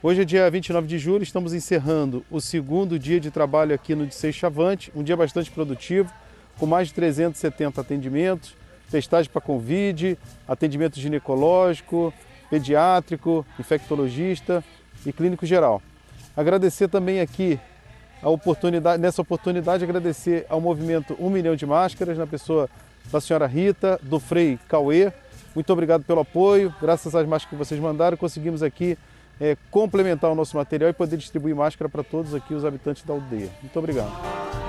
Hoje é dia 29 de julho, estamos encerrando o segundo dia de trabalho aqui no Dissei Chavante, um dia bastante produtivo, com mais de 370 atendimentos, testagem para Covid, atendimento ginecológico, pediátrico, infectologista e clínico geral. Agradecer também aqui nessa oportunidade, agradecer ao movimento 1 milhão de máscaras, na pessoa da senhora Rita, do Frei Cauê. Muito obrigado pelo apoio, graças às máscaras que vocês mandaram, conseguimos aqui complementar o nosso material e poder distribuir máscara para todos aqui os habitantes da aldeia. Muito obrigado.